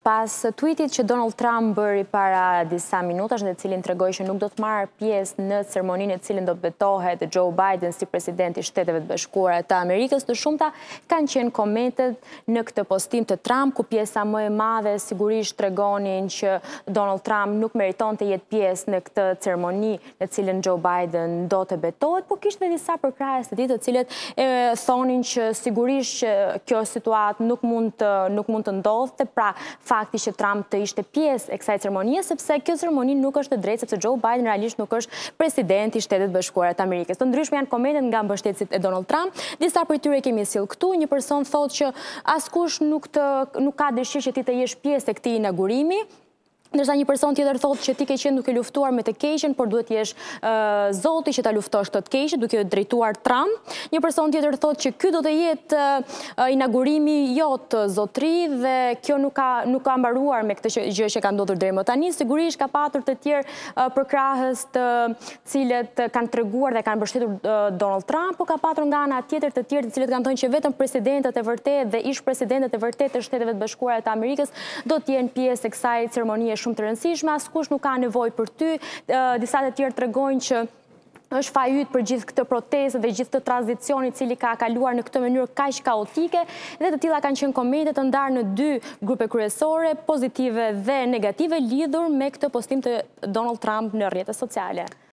Pas tweetit që Donald Trump bëri para disa minutash dhe cilin tregoi që nuk do të marrë pjesë në ceremoninë e cilën do të betohet Joe Biden si presidenti i Shteteve të Bashkuara të Amerikës, të shumta kanë qenë komentet në këtë postim të Trump, ku pjesa më e madhe sigurisht tregonin që Donald Trump nuk meriton të jetë pjesë në këtë ceremoni në cilën Joe Biden do të betohet, por kishte disa përkrahjes të tij të cilët thonin që sigurisht që kjo situatë nuk mund të ndodhte, pra fakti që Trump të ishte pjesë e kësaj ceremonie, sepse kjo ceremoni nuk është e drejtë, sepse Joe Biden realisht nuk është presidenti i Shtetet Bashkuara të Amerikës. Të ndryshme janë komentet nga mbështetësit e Donald Trump. Disa prej tyre kemi sill këtu. Një person thotë që askush nuk ka dëshirë që ti të jesh pjesë e këtij inaugurimi. Ndërsa një person tjetër thotë që ti ke qenë duke luftuar me të keqen, por duhet jesh Zoti që ta luftosh të keqen, duke drejtuar Trump. Një person tjetër thotë që ky do të jetë inaugurimi jot zotëri dhe kjo nuk ka mbaruar me këtë gjë që ka ndodhur deri më tani. Sigurisht ka patur të tjerë përkrahës të cilët kanë treguar dhe kanë mbështetur Donald Trump, por ka patur nga ana tjetër të tjerë të cilët kanë thënë që vetëm presidentët e vërtetë dhe ish presidentët e vërtetë të Shteteve të Bashkuara të Amerikës do të jenë pjesë e kësaj ceremonie shumë të rëndësishme, askush nuk ka nevojë për ty. Disa të tjerë tregojnë që është fajyt për gjithë këtë protestë dhe gjithë këtë tranzicion i cili ka kaluar në këtë mënyrë kaq kaotike, dhe të tilla kanë qenë komente të ndarë në dy grupe kryesore, pozitive dhe negative, lidhur me këtë postim të Donald Trump në rrjetet sociale.